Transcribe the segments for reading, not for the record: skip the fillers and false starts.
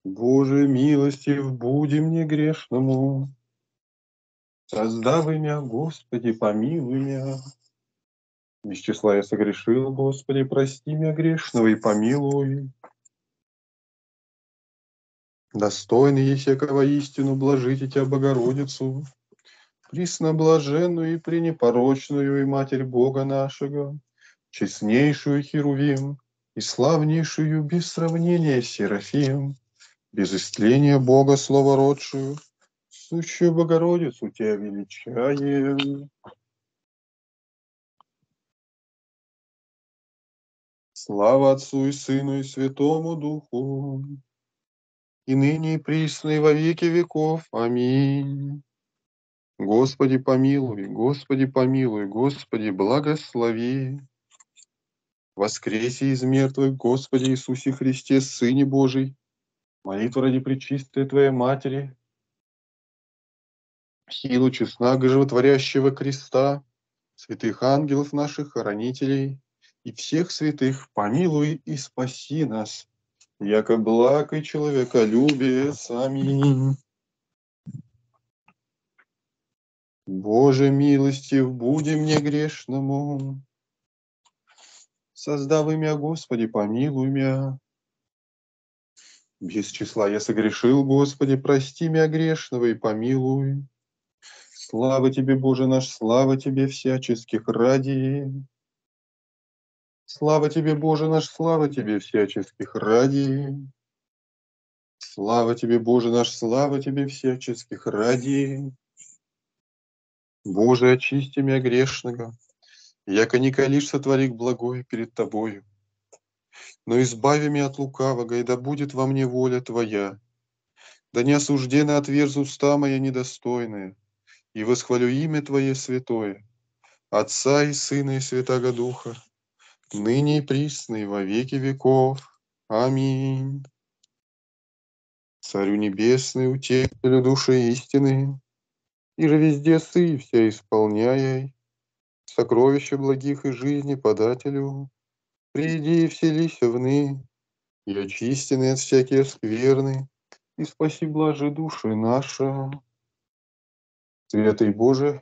Боже, милостив, буди мне грешному. Создав имя, Господи, помилуй меня. Без числа я согрешил, Господи, прости меня грешного и помилуй. Достойный есть якого истину блажите Тебя, Богородицу, пресноблаженную и пренепорочную и Матерь Бога нашего, честнейшую Херувим и славнейшую без сравнения Серафим, без истления Бога словородшую, сущую Богородицу Тебя величаем. Слава Отцу и Сыну и Святому Духу, и ныне и присно и во веки веков. Аминь. Господи помилуй, Господи помилуй, Господи благослови. Воскреси из мертвых, Господи Иисусе Христе, Сыне Божий, молитва ради пречистой Твоей Матери, силу честного животворящего креста, святых ангелов наших, хоронителей и всех святых, помилуй и спаси нас, яко благ и человеколюбец. Аминь. Боже милостив, буди мне грешному. Создав имя, Господи, помилуй меня. Без числа я согрешил, Господи, прости меня грешного и помилуй. Слава Тебе, Боже наш, слава Тебе всяческих ради. Слава Тебе, Боже наш, слава Тебе всяческих ради. Слава Тебе, Боже наш, слава Тебе всяческих ради. Боже, очисти меня грешного, яко не калишь сотворик благое перед Тобою. Но избави меня от лукавого, и да будет во мне воля Твоя. Да не осужденно отверзу уста моя недостойная, и восхвалю имя Твое святое, Отца и Сына и Святаго Духа, ныне и присно и во веки веков. Аминь. Царю небесный, утешителю души истины, и же везде сы вся исполняй, сокровища благих и жизни подателю, приди и вселися вны, и очистены от всякие скверны, и спаси блажи души наша. Святый Боже,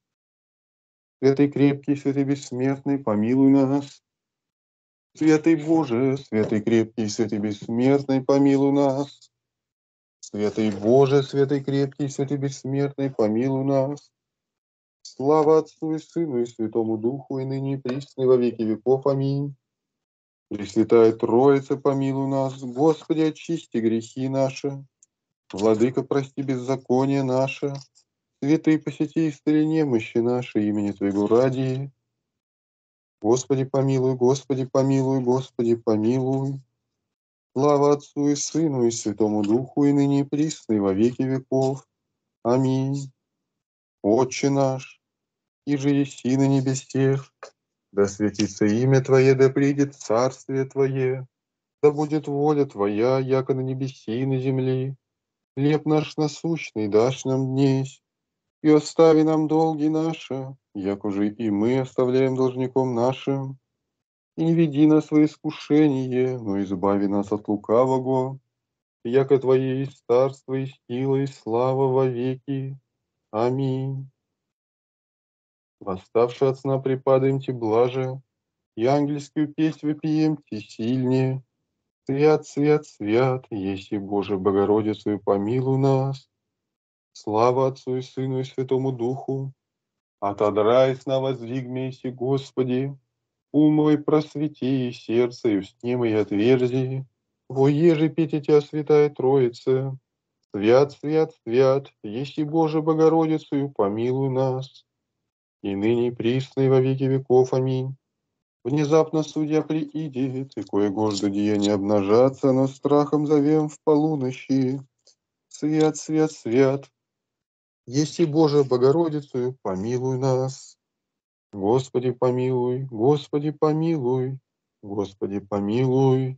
святый крепкий, святый бессмертный, помилуй нас. Святый Боже, святый крепкий, святый бессмертный, помилуй нас. Святый Боже, святый крепкий, святый бессмертный, помилуй нас. Слава Отцу и Сыну и Святому Духу, и ныне и присно и во веки веков. Аминь. Пресвятая Троица, помилуй нас. Господи, очисти грехи наши. Владыка, прости беззаконие наше. Святые, посети исцели немощи наши, имени Твоего ради. Господи, помилуй, Господи, помилуй, Господи, помилуй. Слава Отцу и Сыну и Святому Духу, и ныне и присно и во веки веков. Аминь. Отче наш, иже еси на небесех, да светится имя Твое, да придет царствие Твое, да будет воля Твоя, яко на небеси и на земли. Хлеб наш насущный дашь нам днесь, и остави нам долги наши, як уже и мы оставляем должником нашим. И не веди нас во искушение, но избави нас от лукавого, яко Твое есть царство и сила и слава во веки. Аминь. Восставши от сна припадаемте блаже, и ангельскую песнь вопиемте сильнее. Свят, свят, свят, еси Боже Богородицу, и помилуй нас. Слава Отцу и Сыну и Святому Духу. Отодрай сна воздвигмейся, Господи, ум мой просвети, и сердце и устни мои отверзи. Воеже пейте Тебя, Святая Троица. Свят, свят, свят, еси Боже Богородицу, и помилуй нас. И ныне и присно и во веки веков. Аминь. Внезапно судья приидет, и кое гожду деяния обнажаться, но страхом зовем в полуночи. Свят, свят, свят, еси Боже Богородицу, помилуй нас. Господи помилуй, Господи помилуй, Господи помилуй.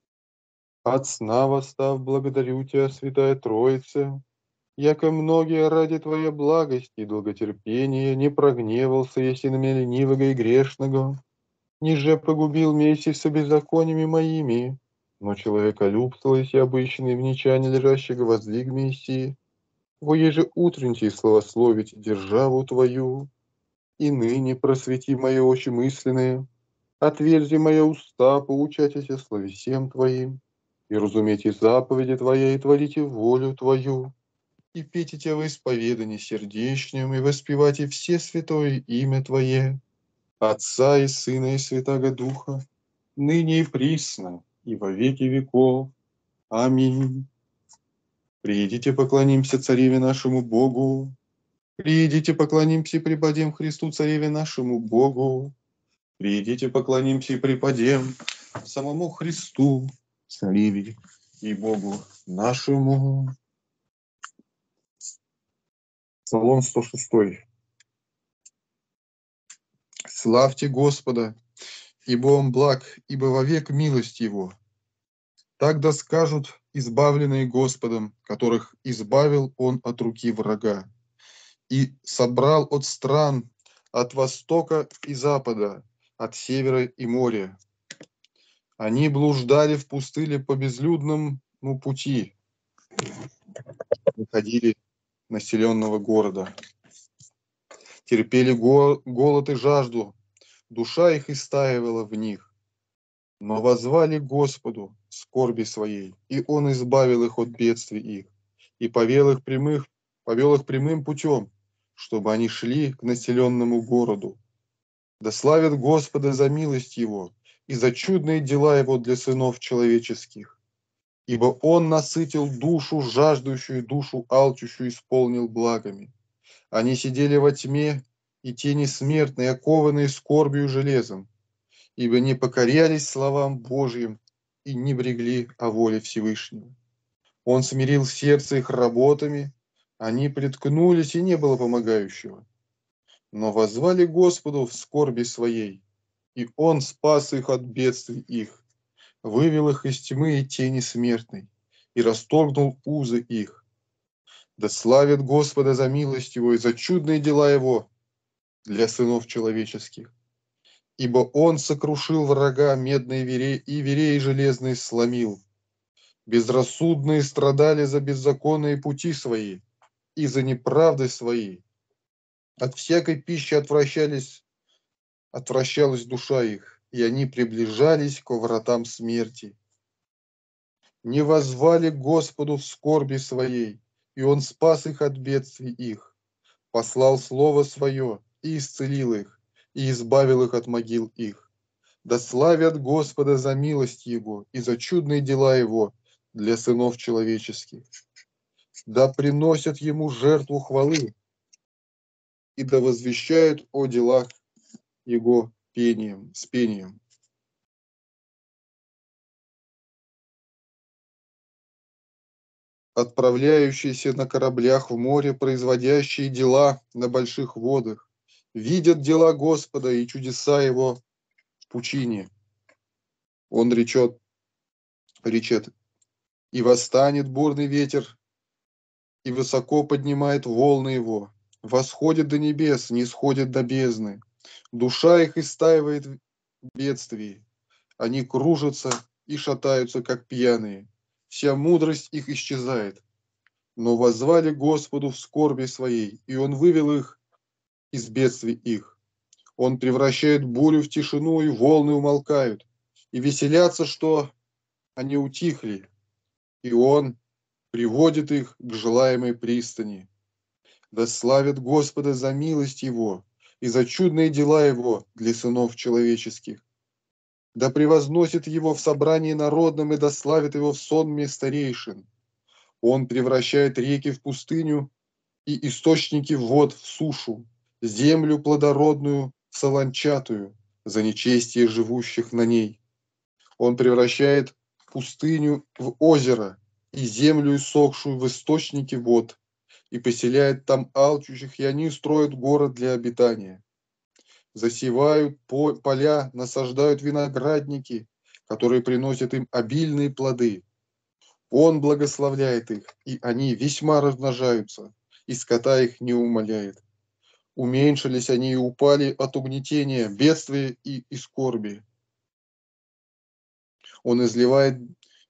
От сна восстав, благодарю Тебя, Святая Троица, яко многие ради Твоей благости и долготерпения не прогневался, если на меня ленивого и грешного, ниже погубил вместе с беззакониями моими, Но человеколюбство, если обычный вничане лежащего воздвиг Мессии, во еже утренней славословить державу Твою, и ныне просвети мои очи мысленные, отверзи мои уста, поучайтеся словесем Твоим, и разумейте заповеди Твои, и творите волю Твою, и пейте Тебя во исповедании сердечнем, и воспевайте все святое имя Твое, Отца и Сына и Святаго Духа, ныне и присно, и во веки веков. Аминь. Придите, поклонимся Цареве нашему Богу. Придите, поклонимся и преподем Христу, Цареве нашему Богу. Придите, поклонимся и преподем самому Христу, Цареве и Богу нашему. Псалом 106. Славьте Господа, ибо Он благ, ибо вовек милость Его. Тогда скажут избавленные Господом, которых избавил Он от руки врага, и собрал от стран, от востока и запада, от севера и моря. Они блуждали в пустыне по безлюдному пути, выходили населенного города, терпели голод и жажду, душа их истаивала в них. Но воззвали Господу в скорби своей, и Он избавил их от бедствий их, и повел их прямым путем, чтобы они шли к населенному городу. Да славят Господа за милость Его и за чудные дела Его для сынов человеческих. Ибо Он насытил душу жаждущую, душу алчущую исполнил благами. Они сидели во тьме и тени смертной, окованные скорбью железом, ибо не покорялись словам Божьим и не брегли о воле Всевышнего. Он смирил сердце их работами, они приткнулись, и не было помогающего. Но воззвали Господу в скорби своей, и Он спас их от бедствий их, вывел их из тьмы и тени смертной, и расторгнул узы их. Да славят Господа за милость Его и за чудные дела Его для сынов человеческих. Ибо Он сокрушил врага медные и верей железные сломил. Безрассудные страдали за беззаконные пути свои и за неправды свои. От всякой пищи отвращалась душа их, и они приближались ко вратам смерти. Не воззвали к Господу в скорби своей, и Он спас их от бедствий их, послал Слово Свое и исцелил их, и избавил их от могил их. Да славят Господа за милость Его и за чудные дела Его для сынов человеческих. Да приносят Ему жертву хвалы, и да возвещают о делах Его с пением. Отправляющиеся на кораблях в море, производящие дела на больших водах, видят дела Господа и чудеса Его в пучине. Он речет, и восстанет бурный ветер, и высоко поднимает волны его, восходит до небес, не сходит до бездны. Душа их истаивает в бедствии, они кружатся и шатаются, как пьяные. Вся мудрость их исчезает. Но воззвали Господу в скорби своей, и Он вывел их из бедствий их. Он превращает бурю в тишину, и волны умолкают, и веселятся, что они утихли, и Он приводит их к желаемой пристани. Да славят Господа за милость Его и за чудные дела Его для сынов человеческих. Да превозносит Его в собрании народном и да славит Его в сонме старейшин. Он превращает реки в пустыню и источники вод в сушу, землю плодородную в солончатую, за нечестие живущих на ней. Он превращает пустыню в озеро и землю иссохшую в источники вод, и поселяет там алчущих, и они строят город для обитания. Засевают поля, насаждают виноградники, которые приносят им обильные плоды. Он благословляет их, и они весьма размножаются, и скота их не умаляет. Уменьшились они и упали от угнетения, бедствия и скорби. Он изливает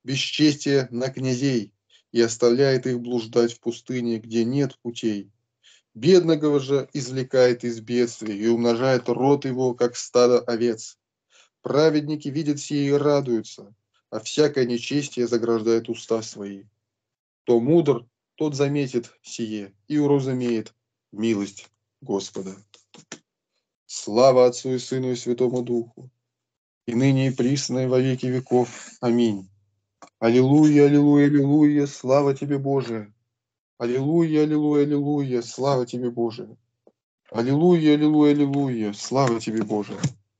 бесчестие на князей и оставляет их блуждать в пустыне, где нет путей. Бедного же извлекает из бедствия и умножает род его, как стадо овец. Праведники видят сие и радуются, а всякое нечестие заграждает уста свои. Кто мудр, тот заметит сие и уразумеет милость Господа. Слава Отцу и Сыну и Святому Духу, и ныне и присно и во веки веков. Аминь. Аллилуйя, аллилуйя, аллилуйя, слава тебе, Боже. Аллилуйя, аллилуйя, аллилуйя, слава тебе, Боже. Аллилуйя, аллилуйя, аллилуйя, слава тебе, Боже.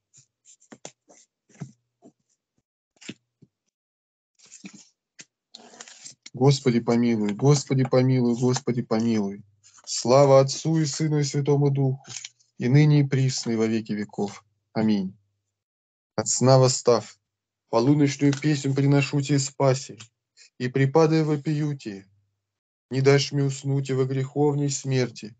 Господи помилуй, Господи помилуй, Господи помилуй. Слава Отцу и Сыну и Святому Духу, и ныне и присно и во веки веков. Аминь. От сна восстав, полуночную песню приношу тебе спаси, и припадая вопию тебе, не дашь мне уснуть и во греховней смерти,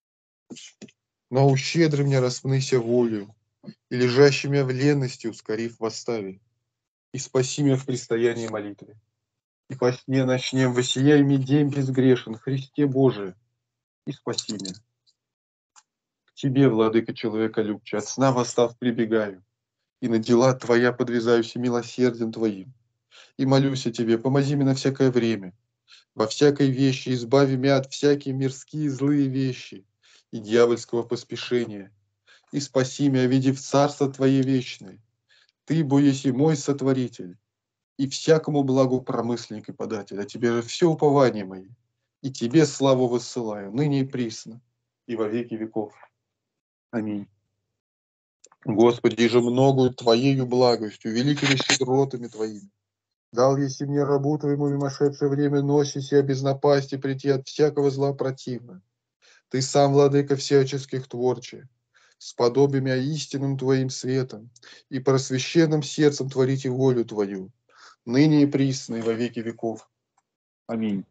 но ущедри мне распныся волю, и лежащий меня в ленности ускорив восстави, и спаси меня в предстоянии молитвы. И по сне ночнем воссияй мне день безгрешен, Христе Боже, и спаси меня. К Тебе, Владыка человеколюбче, от сна восстав прибегаю, и на дела Твоя подвязаюсь милосердием Твоим. И молюсь о Тебе, помози мне на всякое время, во всякой вещи избави меня от всякие мирские злые вещи и дьявольского поспешения, и спаси меня, видя в царство Твое вечное. Ты, бо еси мой сотворитель, и всякому благу промысленник и податель, а Тебе же все упование мои, и Тебе славу высылаю, ныне и присно, и во веки веков. Аминь. Господи, же многою Твоею благостью, великими щедротами Твоими, дал еси мне рабу Твоему мимошедшее время носись я без напасти прийти от всякого зла противно. Ты сам, Владыка всяческих творче, сподоби меня истинным Твоим светом и просвященным сердцем творите волю Твою, ныне и присно и во веки веков. Аминь.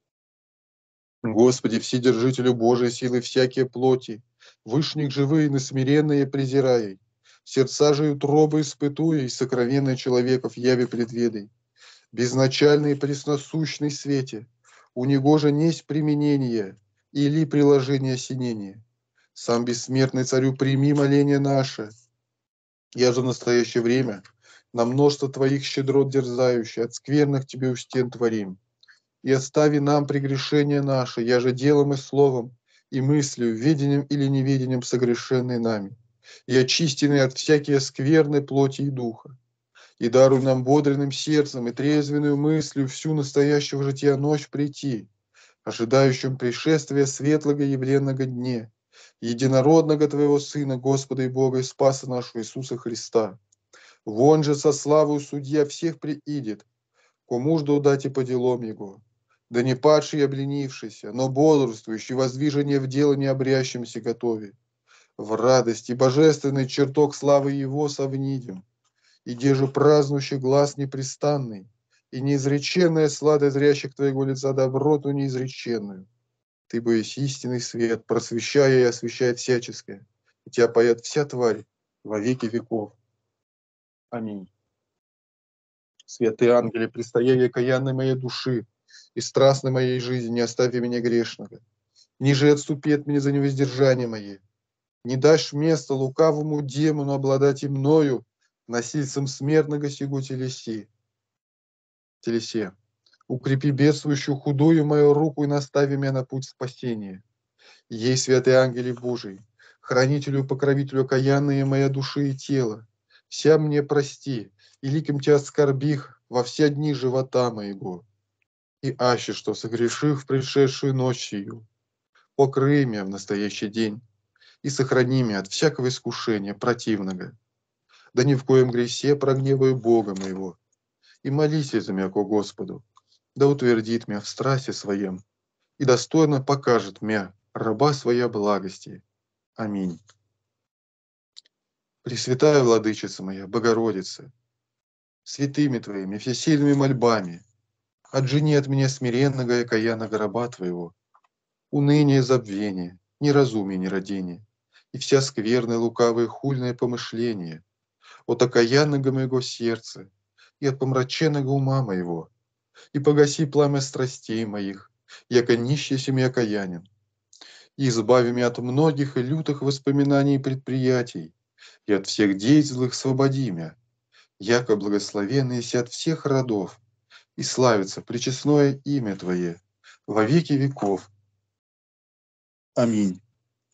Господи, Вседержителю Божией силы всякие плоти, вышних живые, но смиренные презирай, сердца же утробы испытуя, и сокровенные человеков яви предведай. Безначальный и пресносущный свете, у него же несть применение или приложение осенения. Сам бессмертный царю прими моление наше. Я же в настоящее время на множество твоих щедрот дерзающий, от скверных тебе у стен творим. И остави нам прегрешения наши, я же делом и словом, и мыслью, ведением или неведением согрешенные нами, и очистенные от всякие скверной плоти и духа. И даруй нам бодренным сердцем и трезвенную мыслью всю настоящего жития ночь прийти, ожидающим пришествия светлого явленного дне, единородного Твоего Сына, Господа и Бога и Спаса нашего Иисуса Христа. Вон же со славою судья всех приидет, кому жду дать и по делам Его. Да не падший и обленившийся, но бодрствующий, воздвижение в дело не обрящимся готове. В радости божественный чертог славы Его совнидим, и где же празднующий глаз непрестанный, и неизреченная слада зрящих Твоего лица доброту неизреченную. Ты бы есть истинный свет, просвещая и освещает всяческое, и Тебя поет вся тварь во веки веков. Аминь. Святые ангели, предстояли окаянной моей души и страстной моей жизни, не остави меня грешного. Ниже отступи от меня за невоздержание мое. Не дашь места лукавому демону обладать и мною, насильцем смертного сего телесе. Укрепи бедствующую худую мою руку и настави меня на путь спасения. Ей, святые ангели Божии, хранителю, покровителю окаянные моя души и тело, вся мне прости, и ликом тебя оскорбих во все дни живота моего. И аще, что согрешив в предшедшую ночь ее, покрый меня в настоящий день и сохрани меня от всякого искушения противного. Да ни в коем гресе прогневаю Бога моего. И молись за меня ко Господу, да утвердит меня в страсти своем и достойно покажет меня раба своя благости. Аминь. Пресвятая Владычица моя, Богородица, святыми Твоими, всесильными мольбами, отжени от меня смиренного и окаянного раба Твоего, уныние и забвение, неразумие, нерадение, и вся скверная, лукавая, хульное помышление, от окаянного моего сердца, и от помраченного ума моего, и погаси пламя страстей моих, яко нищий сем и окаянен, и избави меня от многих и лютых воспоминаний и предприятий, и от всех дей злых свободи меня, яко благословенный си от всех родов, и славится пречестное имя Твое во веки веков. Аминь.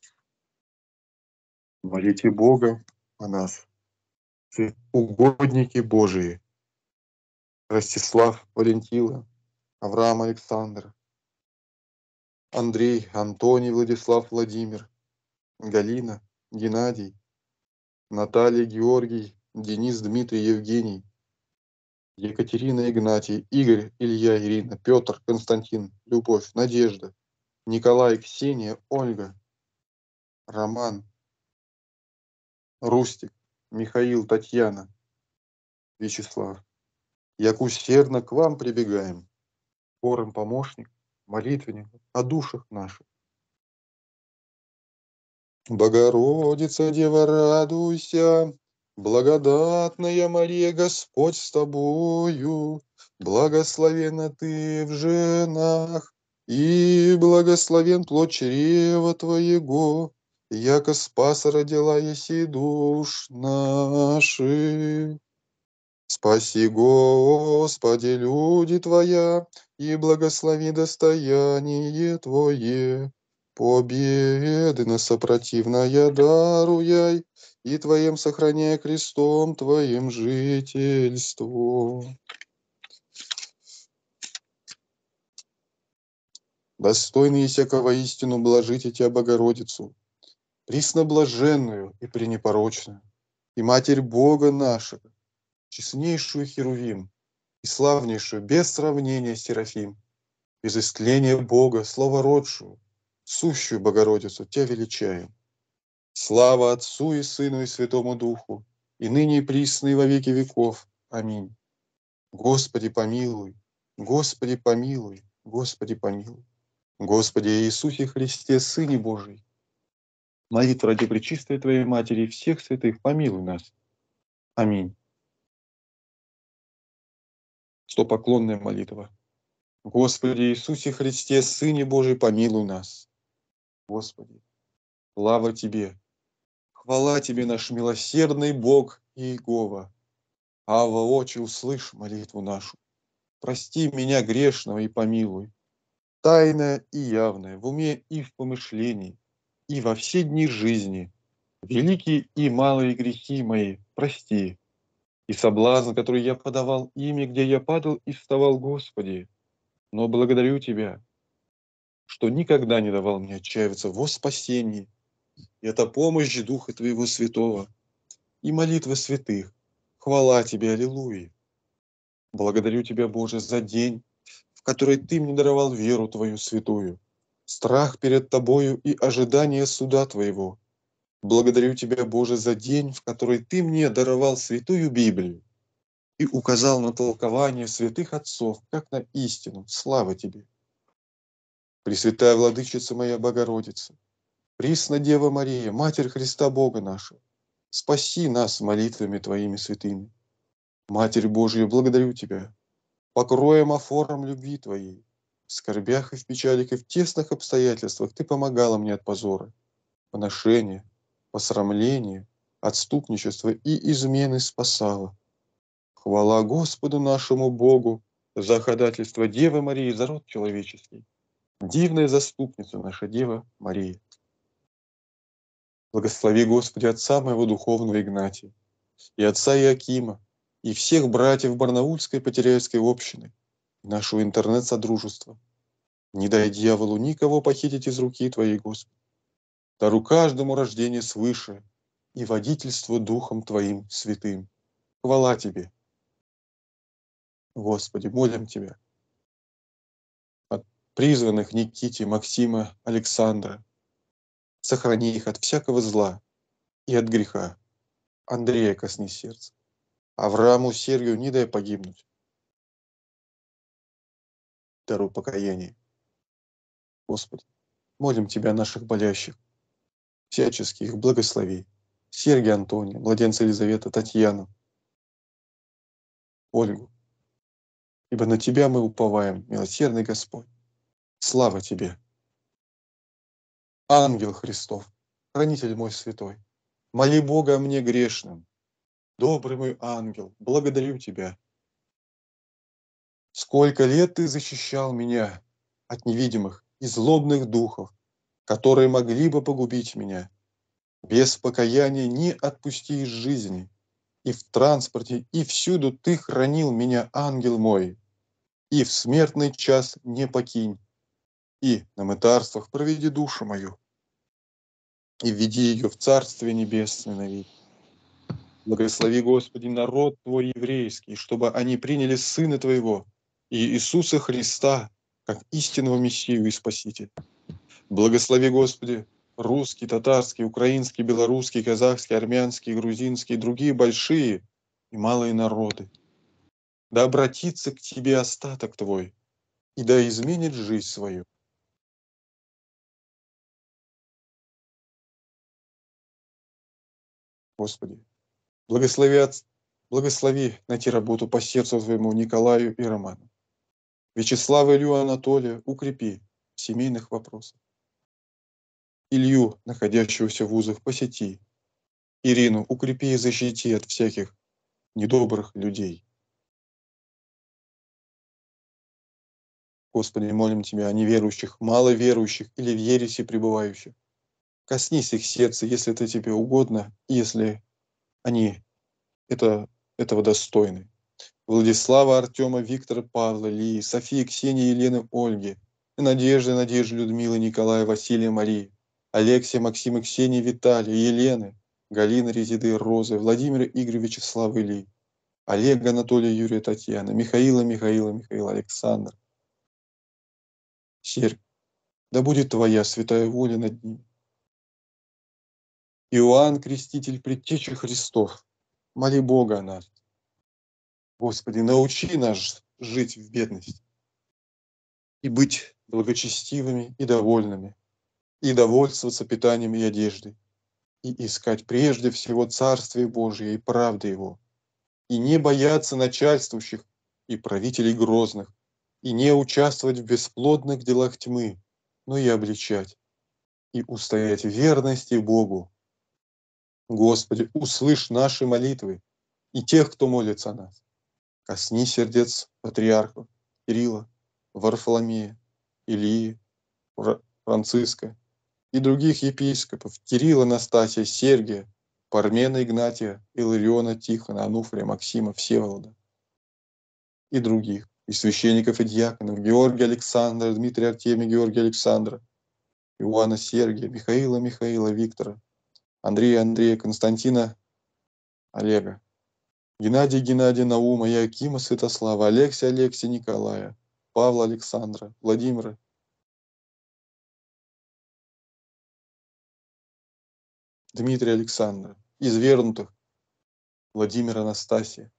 Молите Бога о нас, угодники Божии, Ростислав, Валентила, Авраам, Александр, Андрей, Антоний, Владислав, Владимир, Галина, Геннадий, Наталья, Георгий, Денис, Дмитрий, Евгений, Екатерина, Игнатий, Игорь, Илья, Ирина, Петр, Константин, Любовь, Надежда, Николай, Ксения, Ольга, Роман, Рустик, Михаил, Татьяна, Вячеслав. Як усердно к вам прибегаем, хором помощник, молитвенник о душах наших. Богородица, Дева, радуйся, благодатная Мария, Господь с тобою, благословенна ты в женах, и благословен плод чрева твоего, яко спаса родила еси душ наших. Спаси, Господи, люди Твоя, и благослови достояние Твое. Победы на сопротивная даруяй, и Твоим сохраняя крестом Твоим жительство. Достойный всякого истину блажите Тебя, Богородицу, пресноблаженную и пренепорочную, и Матерь Бога нашего, честнейшую Херувим, и славнейшую, без сравнения, Серафим, без истления Бога, словородшую, сущую Богородицу, Тебя величаем. Слава Отцу и Сыну и Святому Духу, и ныне и присно и во веки веков. Аминь. Господи, помилуй, Господи, помилуй, Господи, помилуй. Господи Иисусе Христе, Сыне Божий, молитва ради пречистой Твоей Матери и всех святых, помилуй нас. Аминь. Стопоклонная молитва. Господи Иисусе Христе, Сыне Божий, помилуй нас. Господи, слава Тебе, хвала Тебе, наш милосердный Бог Иегова. Ава, Отче, услышь молитву нашу. Прости меня грешного и помилуй. Тайное и явное, в уме и в помышлении, и во все дни жизни, великие и малые грехи мои, прости. И соблазн, который я подавал ими, где я падал и вставал, Господи. Но благодарю Тебя, что никогда не давал мне отчаиваться во спасении. И это помощь Духа Твоего Святого и молитвы святых. Хвала Тебе, аллилуйя. Благодарю Тебя, Боже, за день, в который Ты мне даровал веру Твою святую, страх перед Тобою и ожидание суда Твоего. Благодарю Тебя, Боже, за день, в который Ты мне даровал святую Библию и указал на толкование святых отцов, как на истину. Слава Тебе! Пресвятая Владычица моя Богородица, Пресна Дева Мария, Матерь Христа Бога нашего, спаси нас молитвами Твоими святыми. Матерь Божия, благодарю Тебя, покроем афором любви Твоей. В скорбях и в печалях и в тесных обстоятельствах Ты помогала мне от позора, поношения, посрамления, отступничества и измены спасала. Хвала Господу нашему Богу за ходатайство Девы Марии за род человеческий. Дивная заступница наша Дева Мария. Благослови, Господи, отца моего духовного Игнатия, и отца Иакима, и всех братьев Барнаульской Потеряевской общины, нашего интернет-содружества. Не дай дьяволу никого похитить из руки Твоей, Господи. Даруй каждому рождение свыше и водительство Духом Твоим святым. Хвала Тебе. Господи, молим Тебя. От призванных Никите, Максима, Александра, сохрани их от всякого зла и от греха. Андрея косни сердце. Аврааму, Сергию не дай погибнуть. Даруй покаяние. Господи, молим Тебя о наших болящих. Всячески их благослови. Сергия Антония, младенца Елизавета, Татьяну. Ольгу, ибо на Тебя мы уповаем, милосердный Господь. Слава Тебе! Ангел Христов, хранитель мой святой, моли Бога о мне грешным. Добрый мой ангел, благодарю Тебя. Сколько лет Ты защищал меня от невидимых и злобных духов, которые могли бы погубить меня. Без покаяния не отпусти из жизни. И в транспорте, и всюду Ты хранил меня, ангел мой. И в смертный час не покинь. И на мытарствах проведи душу мою. И введи ее в Царствие Небесное навеки. Благослови, Господи, народ Твой еврейский, чтобы они приняли Сына Твоего и Иисуса Христа, как истинного Мессию и Спасителя. Благослови, Господи, русский, татарский, украинский, белорусский, казахский, армянский, грузинский и другие большие и малые народы. Да обратится к Тебе остаток Твой, и да изменит жизнь свою. Господи, благослови найти работу по сердцу Твоему Николаю и Роману. Вячеслава Илью Анатолия укрепи в семейных вопросах. Илью, находящегося в вузах, посети. Ирину укрепи и защити от всяких недобрых людей. Господи, молим Тебя о неверующих, маловерующих или в ереси пребывающих. Коснись их сердца, если это Тебе угодно, и если они этого достойны. Владислава, Артема, Виктора, Павла, Лии, Софии, Ксении, Елены, Ольги, Надежды, Людмилы, Николая, Василия, Марии, Алексия, Максима, Ксении, Виталия, Елены, Галины, Резиды, Розы, Владимира, Игоря, Вячеслава, Ильи, Олега, Анатолия, Юрия, Татьяна, Михаила, Александр, Серг. Да будет Твоя святая воля над ними. Иоанн, Креститель, предтеча Христов, моли Бога о нас. Господи, научи нас жить в бедности и быть благочестивыми и довольными, и довольствоваться питанием и одеждой, и искать прежде всего Царствие Божие и правды Его, и не бояться начальствующих и правителей грозных, и не участвовать в бесплодных делах тьмы, но и обличать, и устоять в верности Богу. Господи, услышь наши молитвы и тех, кто молится о нас. Косни сердец патриархов Кирилла, Варфоломея, Илии, Франциска и других епископов Кирилла, Настасия, Сергия, Пармена, Игнатия, Илариона, Тихона, Ануфрия, Максима, Всеволода и других, и священников и диаконов Георгия, Александра, Дмитрия, Артемия, Георгия, Александра, Иоанна, Сергия, Михаила, Виктора, Андрея, Константина, Олега, Геннадия, Наума, Якима, Святослава, Алексия, Николая, Павла, Александра, Владимира, Дмитрия, Александра, извернутых, Владимира, Анастасия,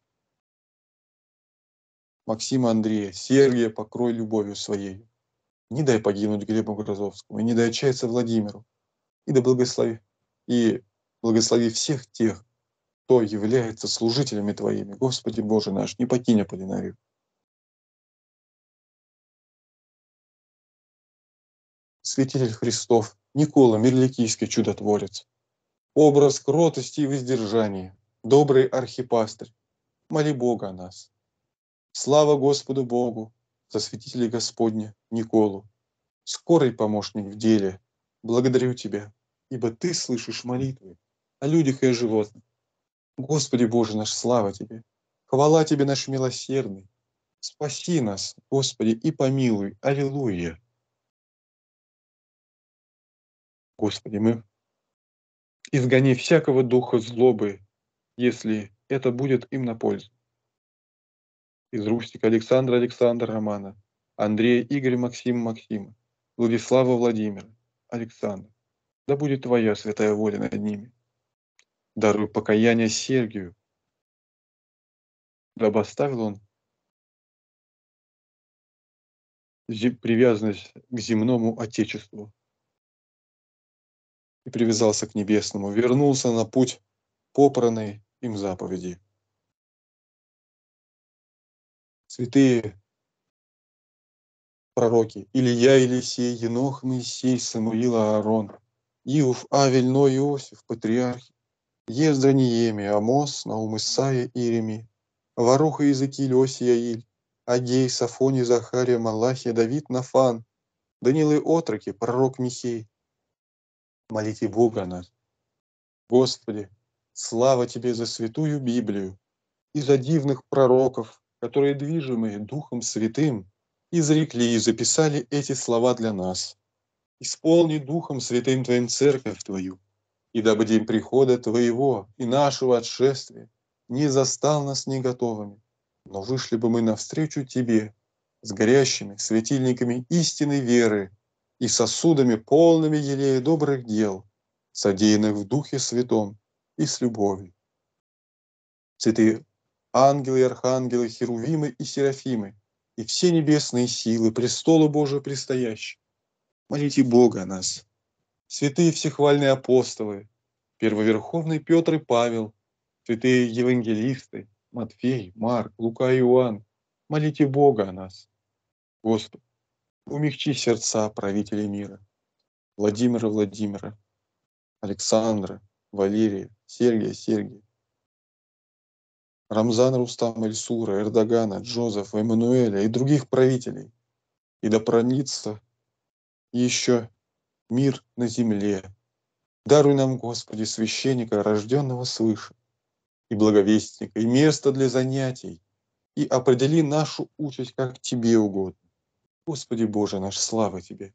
Максима, Андрея, Сергия покрой любовью своей. Не дай погибнуть Глебу Грозовскому, и не дай отчаяться Владимиру, и да благослови всех тех, кто является служителями Твоими. Господи Боже наш, не покинь Аполлинарию. Святитель Христов, Никола, Мирликийский чудотворец, образ кротости и воздержания, добрый архипастырь, моли Бога о нас. Слава Господу Богу за святителей Господня Николу, скорый помощник в деле. Благодарю Тебя, ибо Ты слышишь молитвы о людях и о животных. Господи Боже наш, слава Тебе! Хвала Тебе, наш милосердный! Спаси нас, Господи, и помилуй! Аллилуйя! Господи, мы изгони всякого духа злобы, если это будет им на пользу. Из Рустика Александра, Романа, Андрея, Игоря, Максима, Владислава, Владимира, Александра. Да будет Твоя святая воля над ними. Даруй покаяние Сергию, дабы оставил он привязанность к земному Отечеству и привязался к небесному, вернулся на путь попранной им заповеди. святые пророки, Илья, Елисей, Енох, Моисей, Самуил, Аарон, Иов, Авель, Ной, Иосиф, патриархи, Ездра, Неемия, Амос, Наум, Исаия, Иеремия, Варуха, Иезекииль, Осия, Иль, Агей, Сафоний, Захария, Малахия, Давид, Нафан, Даниил и отроки, пророк Михей. Молите Бога о нас. Господи, слава Тебе за святую Библию и за дивных пророков, которые, движимые Духом Святым, изрекли и записали эти слова для нас. Исполни Духом Святым Твоим церковь Твою, и дабы день прихода Твоего и нашего отшествия не застал нас не готовыми, но вышли бы мы навстречу Тебе с горящими светильниками истинной веры и сосудами, полными елея добрых дел, содеянных в Духе Святом и с любовью. Святые ангелы и архангелы, херувимы и серафимы, и все небесные силы, престолу Божию предстоящие, молите Бога о нас. Святые всехвальные апостолы, первоверховный Петр и Павел, святые евангелисты, Матфей, Марк, Лука и Иоанн, молите Бога о нас. Господи, умягчи сердца правителей мира, Владимира, Александра, Валерия, Сергия, Рамзана, Рустама, Эльсура, Эрдогана, Джозефа, Эммануэля и других правителей, и да продлится еще мир на земле. Даруй нам, Господи, священника, рожденного свыше, и благовестника, и место для занятий, и определи нашу участь, как Тебе угодно. Господи Боже наш, слава Тебе!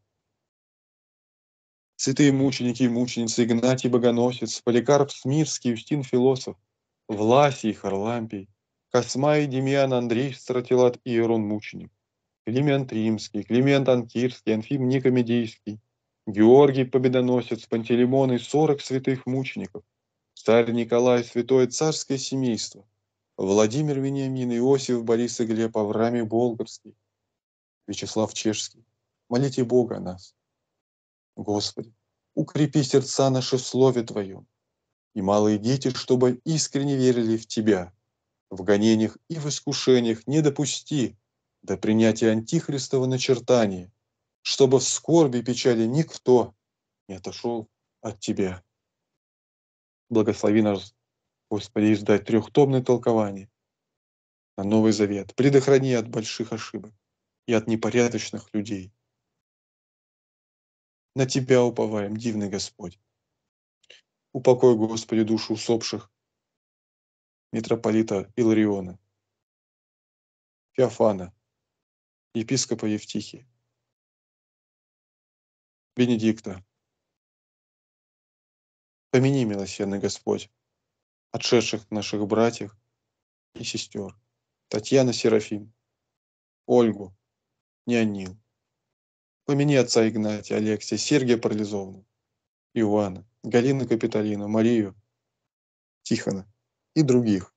Святые мученики и мученицы Игнатий Богоносец, Поликарп Смирский, Юстин Философ, Власий Харлампий, Косма и Демьян, Андрей Стратилат и Иерон Мученик, Климент Римский, Климент Анкирский, Анфим Никомедийский, Георгий Победоносец, Пантелеймон и 40 святых мучеников, царь Николай, святое царское семейство, Владимир Вениамин, Иосиф, Борис и Глеб, Авраамий Болгарский, Вячеслав Чешский. Молите Бога о нас. Господи, укрепи сердца наши в Слове Твоем, и малые дети, чтобы искренне верили в Тебя, в гонениях и в искушениях не допусти до принятия антихристова начертания, чтобы в скорби и печали никто не отошел от Тебя. Благослови нас, Господи, издать трехтомное толкование на Новый Завет. Предохрани от больших ошибок и от непорядочных людей. На Тебя уповаем, дивный Господь. Упокой, Господи, душу усопших митрополита Илариона, Феофана, епископа Евтихия, Бенедикта. Помяни, милосердный Господь, отшедших наших братьев и сестер, Татьяна Серафим, Ольгу, Неонил. Помяни отца Игнатия, Алексия, Сергия Парализованного, Иоанна, Галину Капитолину, Марию, Тихона и других.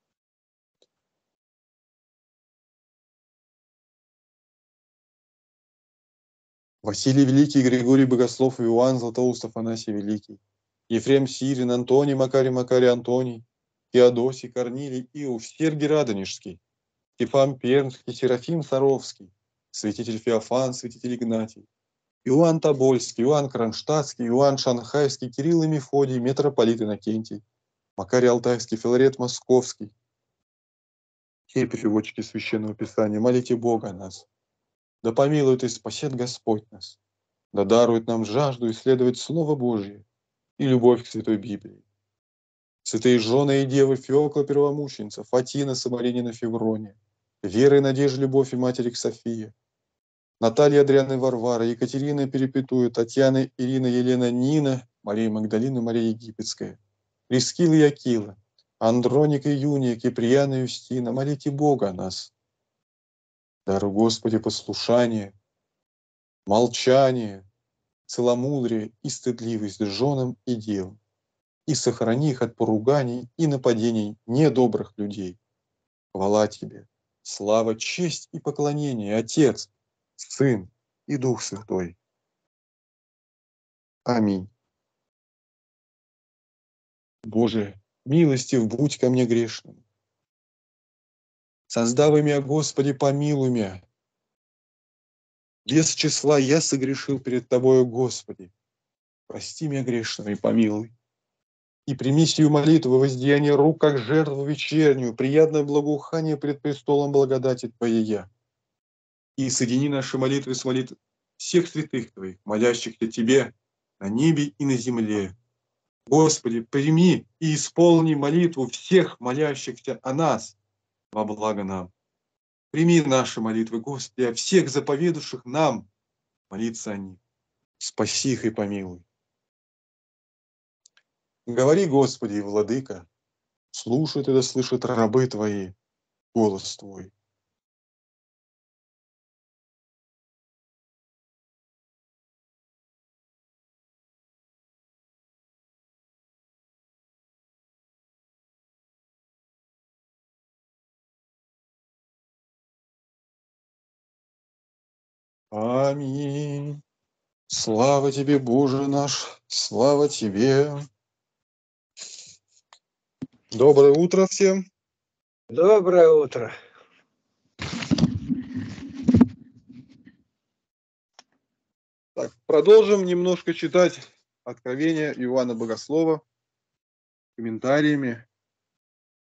Василий Великий, Григорий Богослов, Иоанн Златоуст, Афанасий Великий, Ефрем Сирин, Антоний, Макарий Антоний, Феодосий, Корнилий, Иов, Сергий Радонежский, Стефан Пермский, Серафим Саровский, святитель Феофан, святитель Игнатий, Иоанн Тобольский, Иоанн Кронштадтский, Иоанн Шанхайский, Кирилл и Мефодий, митрополит Иннокентий, Макарий Алтайский, Филарет Московский. Все переводчики Священного Писания, молите Бога о нас. Да помилует и спасет Господь нас. Да дарует нам жажду исследовать Слово Божие и любовь к Святой Библии. Святые жены и девы Феокла Первомученица, Фатина Самаринина Феврония, Вера и Надежда, Любовь и Материк София, Наталья, Адриана и Варвара, Екатерина Перепетуя, Татьяна, Ирина, Елена, Нина, Мария Магдалина, Мария Египетская, Прескила и Акила, Андроника и Юния, Киприяна и Юстина, молите Бога о нас. Даруй, Господи, послушание, молчание, целомудрие и стыдливость женам и девам, и сохрани их от поруганий и нападений недобрых людей. Хвала Тебе, слава, честь и поклонение, Отец, Сын и Дух Святой. Аминь. Боже, милостив будь ко мне грешному. Создав имя Господи, помилуй меня. Без числа я согрешил перед Тобою, Господи. Прости меня грешного и помилуй. И прими сию молитву во воздаяние рук, как жертву вечернюю, приятное благоухание пред престолом благодати Твоей. И соедини наши молитвы с молитвой всех святых Твоих, молящихся Тебе на небе и на земле. Господи, прими и исполни молитву всех молящихся о нас во благо нам. Прими наши молитвы, Господи, о всех заповедавших нам молиться о них. Спаси их и помилуй. Говори, Господи, Владыка, слушают и да слышат рабы Твои голос Твой. Аминь. Слава Тебе, Боже наш, слава Тебе. Доброе утро всем. Доброе утро. Так, продолжим немножко читать Откровение Иоанна Богослова комментариями.